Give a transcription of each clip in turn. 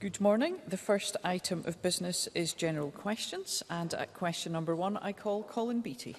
Good morning. The first item of business is general questions, and at question number 1 I call Colin Beattie.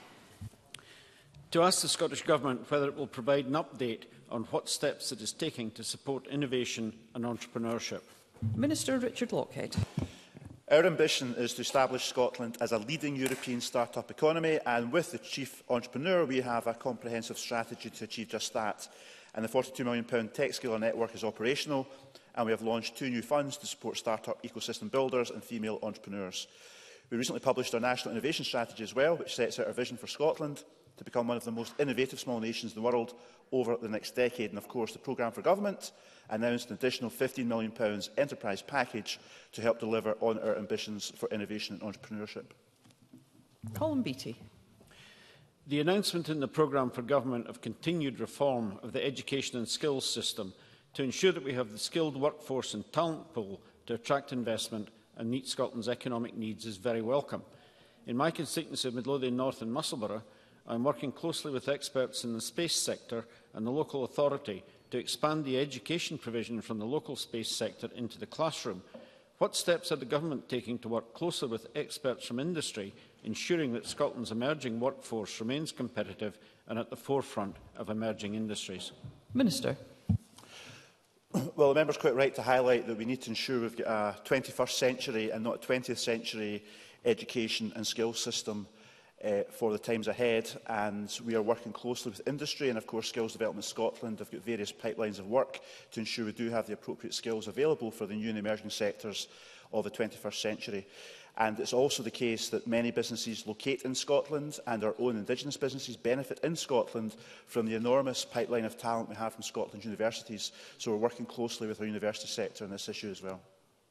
To ask the Scottish Government whether it will provide an update on what steps it is taking to support innovation and entrepreneurship. Minister Richard Lockhead. Our ambition is to establish Scotland as a leading European start-up economy, and with the Chief Entrepreneur we have a comprehensive strategy to achieve just that. And the £42 million Tech Scaler network is operational, and we have launched 2 new funds to support start-up ecosystem builders and female entrepreneurs. We recently published our National Innovation Strategy as well, which sets out our vision for Scotland to become one of the most innovative small nations in the world over the next decade. And of course, the Programme for Government announced an additional £15 million enterprise package to help deliver on our ambitions for innovation and entrepreneurship. Colin Beattie. The announcement in the Programme for Government of continued reform of the education and skills system to ensure that we have the skilled workforce and talent pool to attract investment and meet Scotland's economic needs is very welcome. In my constituency of Midlothian North and Musselburgh, I am working closely with experts in the space sector and the local authority to expand the education provision from the local space sector into the classroom. What steps are the Government taking to work closer with experts from industry, ensuring that Scotland's emerging workforce remains competitive and at the forefront of emerging industries? Minister. Well, the member is quite right to highlight that we need to ensure we've got a 21st century and not a 20th century education and skills system for the times ahead, and we are working closely with industry and of course Skills Development Scotland have got various pipelines of work to ensure we do have the appropriate skills available for the new and emerging sectors of the 21st century. And it's also the case that many businesses locate in Scotland, and our own Indigenous businesses benefit in Scotland from the enormous pipeline of talent we have from Scotland's universities. So we're working closely with our university sector on this issue as well.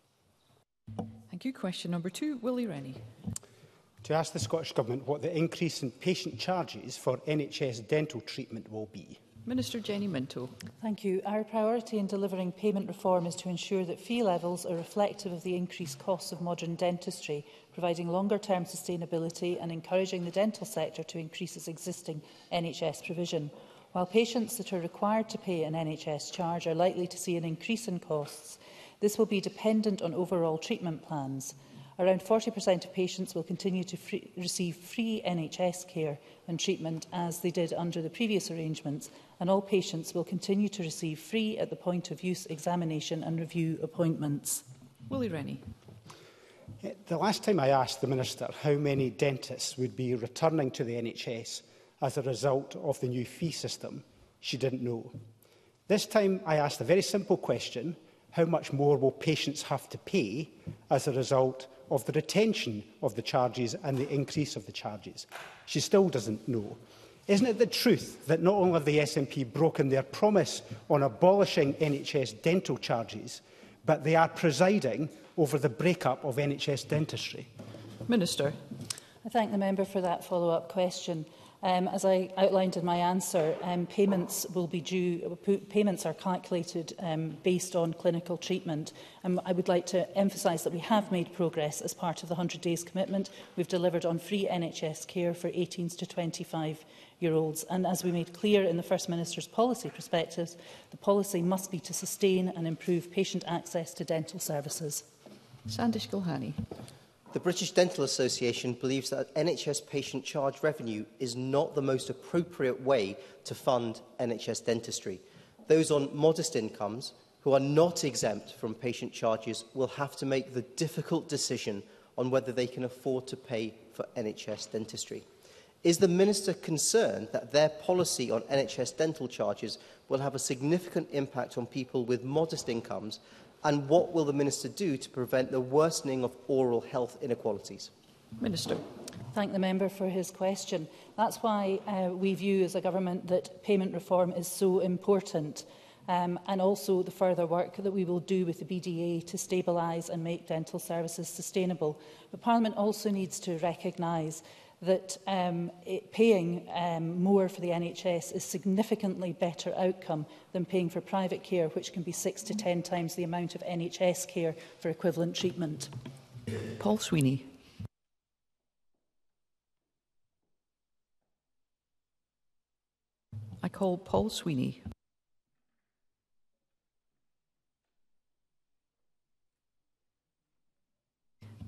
Thank you. Question number 2, Willie Rennie. To ask the Scottish Government what the increase in patient charges for NHS dental treatment will be. Minister Jenny Minto. Thank you. Our priority in delivering payment reform is to ensure that fee levels are reflective of the increased costs of modern dentistry, providing longer-term sustainability and encouraging the dental sector to increase its existing NHS provision. While patients that are required to pay an NHS charge are likely to see an increase in costs, this will be dependent on overall treatment plans. Around 40% of patients will continue to receive free NHS care and treatment as they did under the previous arrangements, and all patients will continue to receive free at the point of use examination and review appointments. Willie Rennie. The last time I asked the Minister how many dentists would be returning to the NHS as a result of the new fee system, she didn't know. This time I asked a very simple question: how much more will patients have to pay as a result of the retention of the charges and the increase of the charges? She still doesn't know. Isn't it the truth that not only have the SNP broken their promise on abolishing NHS dental charges, but they are presiding over the break-up of NHS dentistry? Minister. I thank the member for that follow-up question. As I outlined in my answer, payments will be due. Payments are calculated based on clinical treatment. I would like to emphasise that we have made progress as part of the 100 Days commitment. We've delivered on free NHS care for 18 to 25-year-olds. And as we made clear in the First Minister's policy prospectus, the policy must be to sustain and improve patient access to dental services. Sandish Gulhani. The British Dental Association believes that NHS patient charge revenue is not the most appropriate way to fund NHS dentistry. Those on modest incomes who are not exempt from patient charges will have to make the difficult decision on whether they can afford to pay for NHS dentistry. Is the Minister concerned that their policy on NHS dental charges will have a significant impact on people with modest incomes? And what will the Minister do to prevent the worsening of oral health inequalities? Minister. Thank the member for his question. That's why we view as a government that payment reform is so important, and also the further work that we will do with the BDA to stabilise and make dental services sustainable. But Parliament also needs to recognise that paying more for the NHS is significantly better outcome than paying for private care, which can be 6 to 10 times the amount of NHS care for equivalent treatment. Paul Sweeney. I call Paul Sweeney.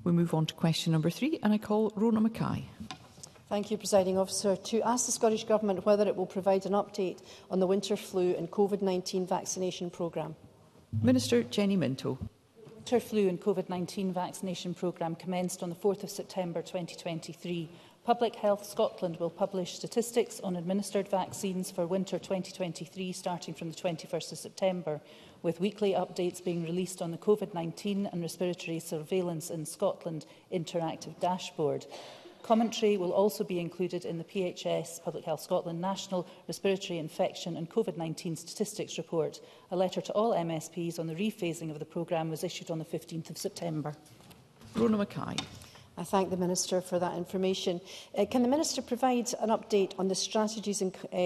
We move on to question number 3, and I call Rona Mackay. Thank you, Presiding Officer. To ask the Scottish Government whether it will provide an update on the winter flu and COVID-19 vaccination programme. Minister Jenny Minto. The winter flu and COVID-19 vaccination programme commenced on the 4th of September 2023. Public Health Scotland will publish statistics on administered vaccines for winter 2023 starting from the 21st of September, with weekly updates being released on the COVID-19 and Respiratory Surveillance in Scotland interactive dashboard. Commentary will also be included in the PHS, Public Health Scotland, National Respiratory Infection and COVID-19 Statistics Report. A letter to all MSPs on the rephasing of the programme was issued on the 15th of September. Rona Mackay. I thank the Minister for that information. Can the Minister provide an update on the strategies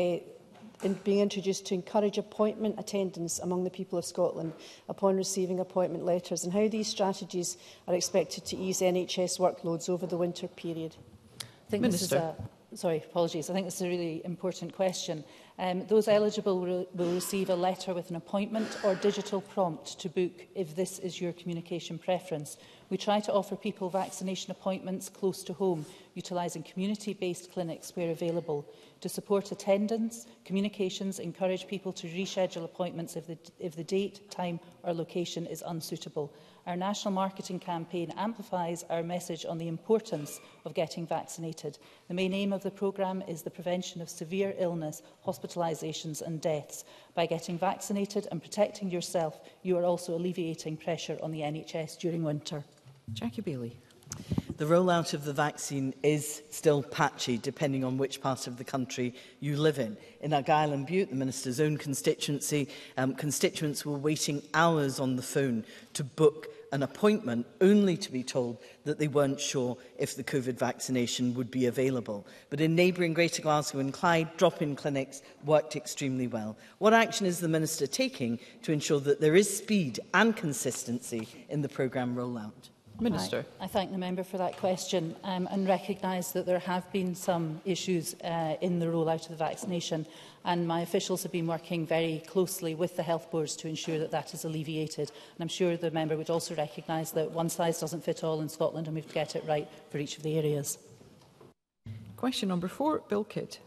being introduced to encourage appointment attendance among the people of Scotland upon receiving appointment letters, and how these strategies are expected to ease NHS workloads over the winter period? I think Minister. Sorry, apologies. I think this is a really important question. Those eligible will receive a letter with an appointment or digital prompt to book if this is your communication preference. We try to offer people vaccination appointments close to home, utilising community-based clinics where available. To support attendance, communications encourage people to reschedule appointments if the date, time or location is unsuitable. Our national marketing campaign amplifies our message on the importance of getting vaccinated. The main aim of the programme is the prevention of severe illness, hospitalisations and deaths. By getting vaccinated and protecting yourself, you are also alleviating pressure on the NHS during winter. Jackie Bailey. The rollout of the vaccine is still patchy, depending on which part of the country you live in. In Argyll and Bute, the Minister's own constituency, constituents were waiting hours on the phone to book an appointment, only to be told that they weren't sure if the COVID vaccination would be available. But in neighbouring Greater Glasgow and Clyde, drop-in clinics worked extremely well. What action is the Minister taking to ensure that there is speed and consistency in the programme rollout? Minister. I thank the member for that question and recognise that there have been some issues in the rollout of the vaccination, and my officials have been working very closely with the health boards to ensure that that is alleviated. And I'm sure the member would also recognise that one size doesn't fit all in Scotland, and we have to get it right for each of the areas. Question number 4, Bill Kidd.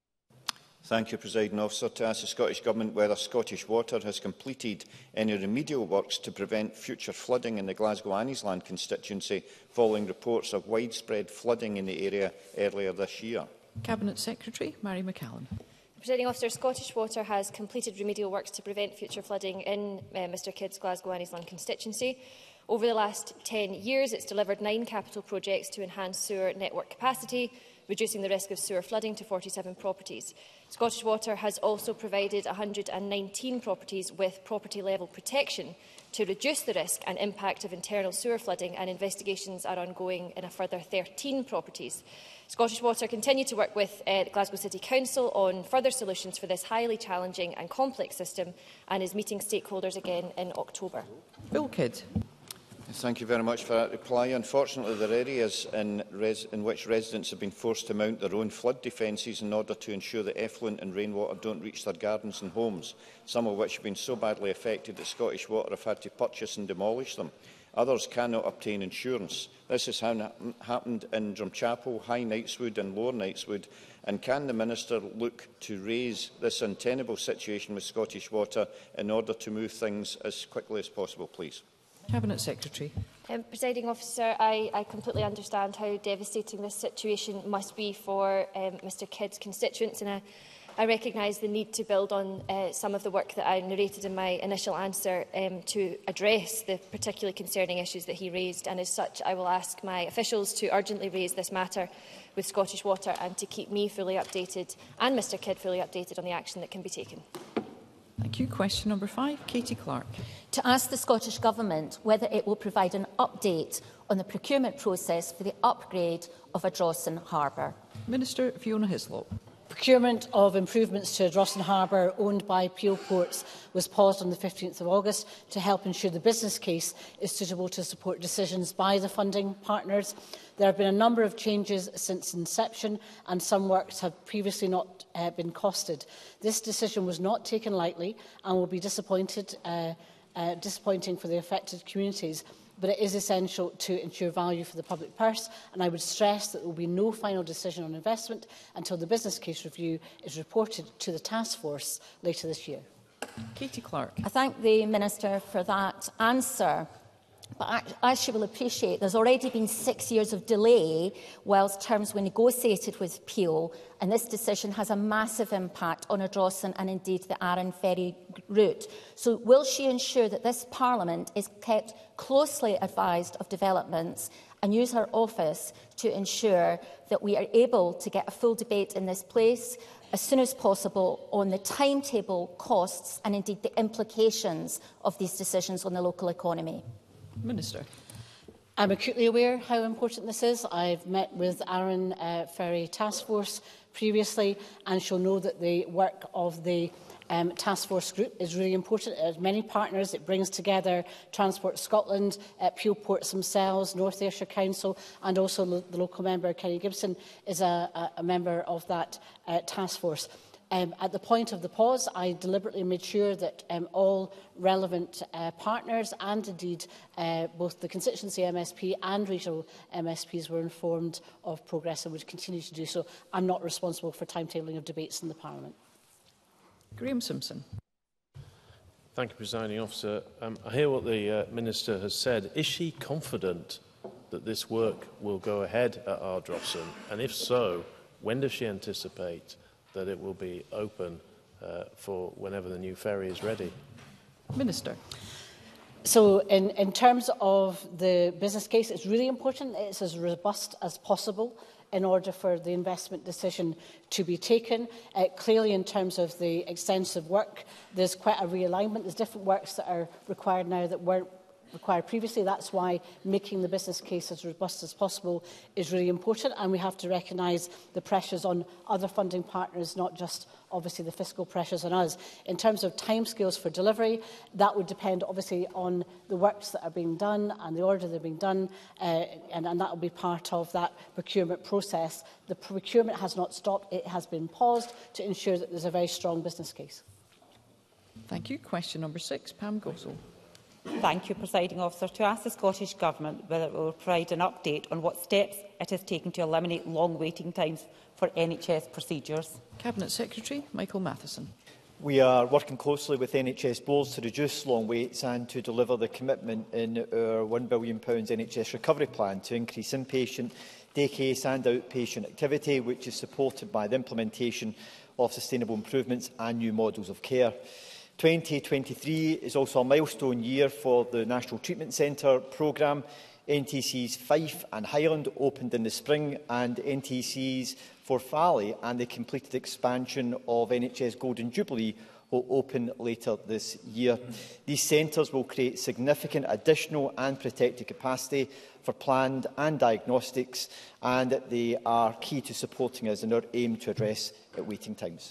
Thank you, Presiding Officer. To ask the Scottish Government whether Scottish Water has completed any remedial works to prevent future flooding in the Glasgow Anniesland constituency following reports of widespread flooding in the area earlier this year. Cabinet Secretary Mary McCallan. Presiding Officer, Scottish Water has completed remedial works to prevent future flooding in Mr Kidd's Glasgow Anniesland constituency. Over the last 10 years, it's delivered 9 capital projects to enhance sewer network capacity, reducing the risk of sewer flooding to 47 properties. Scottish Water has also provided 119 properties with property-level protection to reduce the risk and impact of internal sewer flooding, and investigations are ongoing in a further 13 properties. Scottish Water continue to work with Glasgow City Council on further solutions for this highly challenging and complex system, and is meeting stakeholders again in October. Bill Kidd. Thank you very much for that reply. Unfortunately, there are areas in which residents have been forced to mount their own flood defences in order to ensure that effluent and rainwater don't reach their gardens and homes, some of which have been so badly affected that Scottish Water have had to purchase and demolish them. Others cannot obtain insurance. This has happened in Drumchapel, High Knightswood and Lower Knightswood. And can the Minister look to raise this untenable situation with Scottish Water in order to move things as quickly as possible, please? Cabinet Secretary. Presiding Officer, I completely understand how devastating this situation must be for Mr Kidd's constituents, and I recognise the need to build on some of the work that I narrated in my initial answer to address the particularly concerning issues that he raised, and as such I will ask my officials to urgently raise this matter with Scottish Water and to keep me fully updated and Mr Kidd fully updated on the action that can be taken. Thank you. Question number 5, Katie Clark. To ask the Scottish Government whether it will provide an update on the procurement process for the upgrade of Ardrossan Harbour. Minister Fiona Hislop. Procurement of improvements to Ardrossan Harbour, owned by Peel Ports, was paused on the 15th of August to help ensure the business case is suitable to support decisions by the funding partners. There have been a number of changes since inception, and some works have previously not been costed. This decision was not taken lightly and will be disappointing for the affected communities. but it is essential to ensure value for the public purse, and I would stress that there will be no final decision on investment until the business case review is reported to the task force later this year. Katie Clark. I thank the Minister for that answer. But as you will appreciate, there's already been 6 years of delay whilst terms were negotiated with Peel, and this decision has a massive impact on Ardrossan and indeed the Arran Ferry route. So will she ensure that this Parliament is kept closely advised of developments and use her office to ensure that we are able to get a full debate in this place as soon as possible on the timetable, costs and indeed the implications of these decisions on the local economy? Minister. I'm acutely aware how important this is. I've met with Arran Ferry Task Force previously and shall know that the work of the Task Force group is really important. It has many partners. It brings together Transport Scotland, Peel Ports themselves, North Ayrshire Council, and also the local member, Kenny Gibson, is a member of that task force. At the point of the pause, I deliberately made sure that all relevant partners and indeed both the constituency MSP and regional MSPs were informed of progress and would continue to do so. I'm not responsible for timetabling of debates in the Parliament. Graham Simpson. Thank you, Presiding Officer. I hear what the Minister has said. Is she confident that this work will go ahead at Ardrossan? And if so, when does she anticipate that it will be open for whenever the new ferry is ready? Minister. So in terms of the business case, it's really important it's as robust as possible in order for the investment decision to be taken. Clearly, in terms of the extensive work, there's quite a realignment. There's different works that are required now that weren't required previously. That's why making the business case as robust as possible is really important, and we have to recognise the pressures on other funding partners, not just obviously the fiscal pressures on us. In terms of timescales for delivery, that would depend obviously on the works that are being done and the order they're being done, and that will be part of that procurement process. The procurement has not stopped, it has been paused to ensure that there's a very strong business case. Thank you. Question number 6, Pam Gosel. Thank you, Presiding Officer. To ask the Scottish Government whether it will provide an update on what steps it has taken to eliminate long waiting times for NHS procedures. Cabinet Secretary Michael Matheson. We are working closely with NHS boards to reduce long waits and to deliver the commitment in our £1 billion NHS recovery plan to increase inpatient, day case and outpatient activity, which is supported by the implementation of sustainable improvements and new models of care. 2023 is also a milestone year for the National Treatment Centre programme. NTC's Fife and Highland opened in the spring, and NTC's Forfally and the completed expansion of NHS Golden Jubilee will open later this year. These centres will create significant additional and protected capacity for planned and diagnostics, and they are key to supporting us in our aim to address waiting times.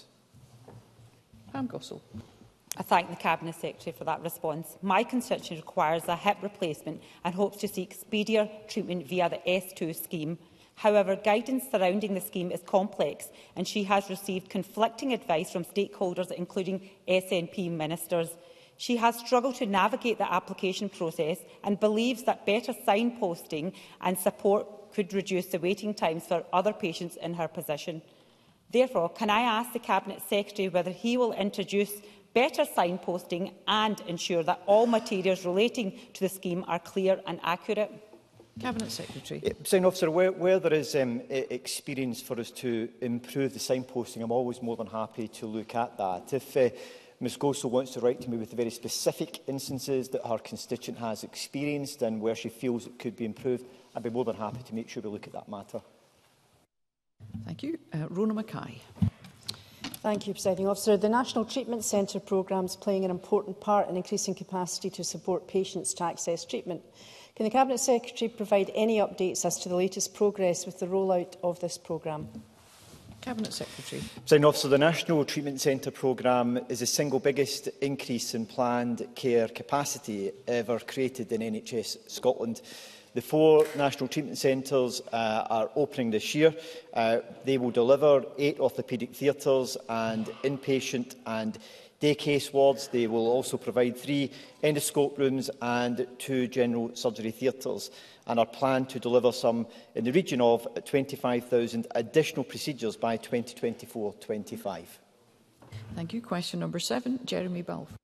Pam Gosel. I thank the Cabinet Secretary for that response. My constituency requires a hip replacement and hopes to seek speedier treatment via the S2 scheme. However, guidance surrounding the scheme is complex, and she has received conflicting advice from stakeholders, including SNP ministers. She has struggled to navigate the application process and believes that better signposting and support could reduce the waiting times for other patients in her position. Therefore, can I ask the Cabinet Secretary whether he will introduce better signposting and ensure that all materials relating to the scheme are clear and accurate? Cabinet Secretary. Presiding Officer, where there is experience for us to improve the signposting, I'm always more than happy to look at that. If Ms Gosel wants to write to me with the very specific instances that her constituent has experienced and where she feels it could be improved, I'd be more than happy to make sure we look at that matter. Thank you. Rona Mackay. Thank you, Presiding Officer. The National Treatment Centre programme is playing an important part in increasing capacity to support patients to access treatment. Can the Cabinet Secretary provide any updates as to the latest progress with the rollout of this programme? Cabinet Secretary. Presiding Officer, the National Treatment Centre programme is the single biggest increase in planned care capacity ever created in NHS Scotland. The 4 national treatment centres are opening this year. They will deliver 8 orthopaedic theatres and inpatient and day case wards. They will also provide 3 endoscope rooms and 2 general surgery theatres, and are planned to deliver some in the region of 25,000 additional procedures by 2024-25. Thank you. Question number 7, Jeremy Balfour.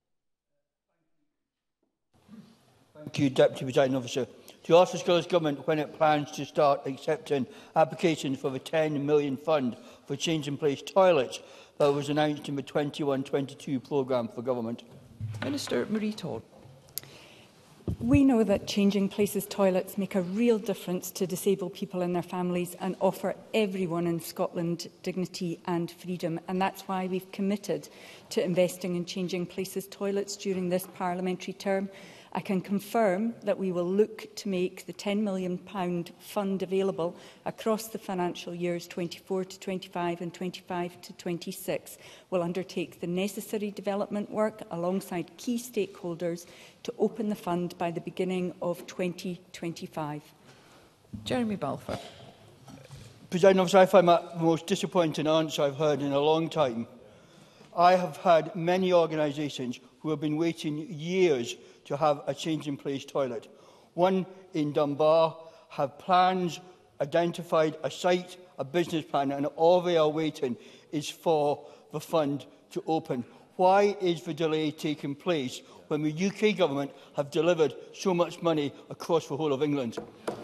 Thank you, Deputy Presiding Officer. To ask the Scottish Government when it plans to start accepting applications for the £10 million fund for change in place toilets that was announced in the 21-22 programme for government. Minister Marie Todd. We know that changing places toilets make a real difference to disabled people and their families and offer everyone in Scotland dignity and freedom. And that's why we've committed to investing in changing places toilets during this parliamentary term. I can confirm that we will look to make the £10 million fund available across the financial years 24-25 and 25-26. We'll undertake the necessary development work alongside key stakeholders to open the fund by the beginning of 2025. Jeremy Balfour. Presiding Officer, I find that the most disappointing answer I've heard in a long time. I have had many organisations who have been waiting years to have a change-in-place toilet. One in Dunbar have plans, identified a site, a business plan, and all they are waiting is for the fund to open. Why is the delay taking place when the UK Government have delivered so much money across the whole of England?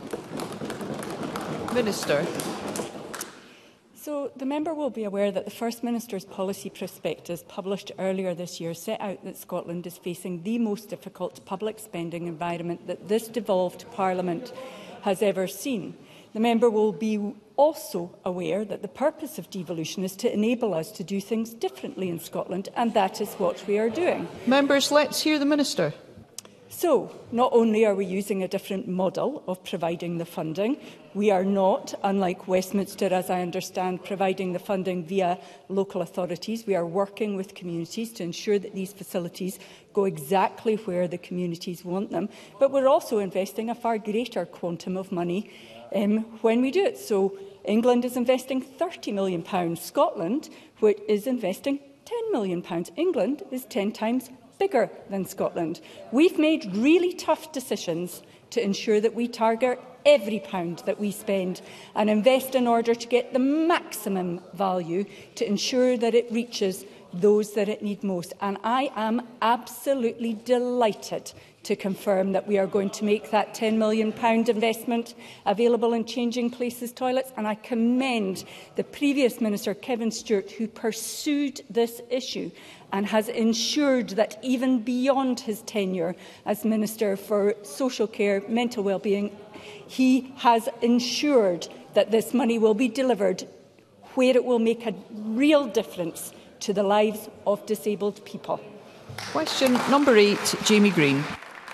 Minister. So the member will be aware that the First Minister's policy prospectus published earlier this year set out that Scotland is facing the most difficult public spending environment that this devolved Parliament has ever seen. The member will be also aware that the purpose of devolution is to enable us to do things differently in Scotland, and that is what we are doing. Members, let's hear the Minister. So, not only are we using a different model of providing the funding, we are not, unlike Westminster, as I understand, providing the funding via local authorities. We are working with communities to ensure that these facilities go exactly where the communities want them. But we're also investing a far greater quantum of money when we do it. So, England is investing £30 million. Scotland, which is investing £10 million. England is 10 times bigger than Scotland. We've made really tough decisions to ensure that we target every pound that we spend and invest in order to get the maximum value to ensure that it reaches those that it need most. And I am absolutely delighted to confirm that we are going to make that £10 million investment available in changing places toilets. And I commend the previous Minister, Kevin Stewart, who pursued this issue and has ensured that even beyond his tenure as Minister for Social Care, Mental Wellbeing, he has ensured that this money will be delivered where it will make a real difference to the lives of disabled people. Question number 8, Jamie Green.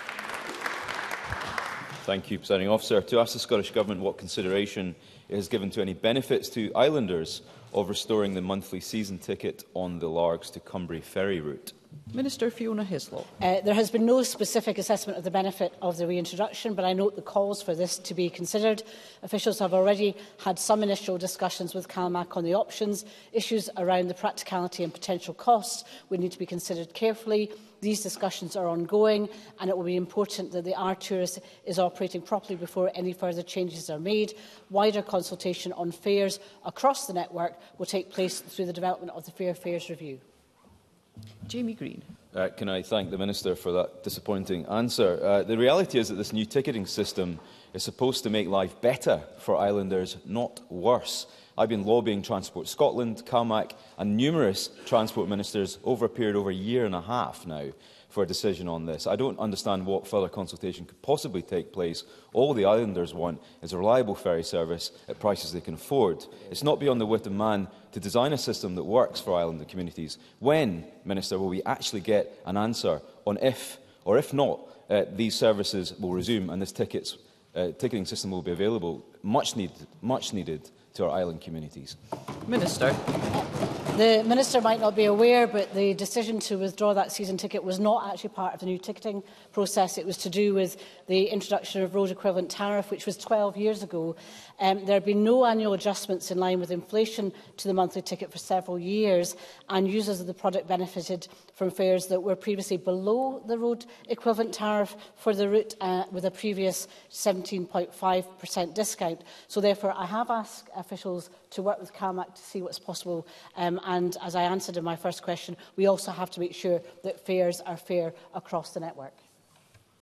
Thank you, Presiding Officer. To ask the Scottish Government what consideration it has given to any benefits to islanders of restoring the monthly season ticket on the Largs to Cumbria ferry route. Minister Fiona Hislop. There has been no specific assessment of the benefit of the reintroduction, but I note the calls for this to be considered. Officials have already had some initial discussions with CalMac on the options. Issues around the practicality and potential costs would need to be considered carefully. These discussions are ongoing, and it will be important that the R-Tourist is operating properly before any further changes are made. Wider consultation on fares across the network will take place through the development of the Fair Fares Review. Jamie Green. Can I thank the Minister for that disappointing answer? The reality is that this new ticketing system is supposed to make life better for islanders, not worse. I've been lobbying Transport Scotland, CalMac and numerous transport ministers over a period over a year and a half now for a decision on this. I don't understand what further consultation could possibly take place. All the islanders want is a reliable ferry service at prices they can afford. It's not beyond the wit of man to design a system that works for islander communities. When, Minister, will we actually get an answer on if, or if not, these services will resume and this ticketing system will be available, much needed to our island communities? Minister. The Minister might not be aware, but the decision to withdraw that season ticket was not actually part of the new ticketing process. It was to do with the introduction of road equivalent tariff, which was 12 years ago. There have been no annual adjustments in line with inflation to the monthly ticket for several years, and users of the product benefited from fares that were previously below the road equivalent tariff for the route with a previous 17.5% discount. So therefore, I have asked officials to work with CAMAC to see what's possible. And as I answered in my first question, we also have to make sure that fares are fair across the network.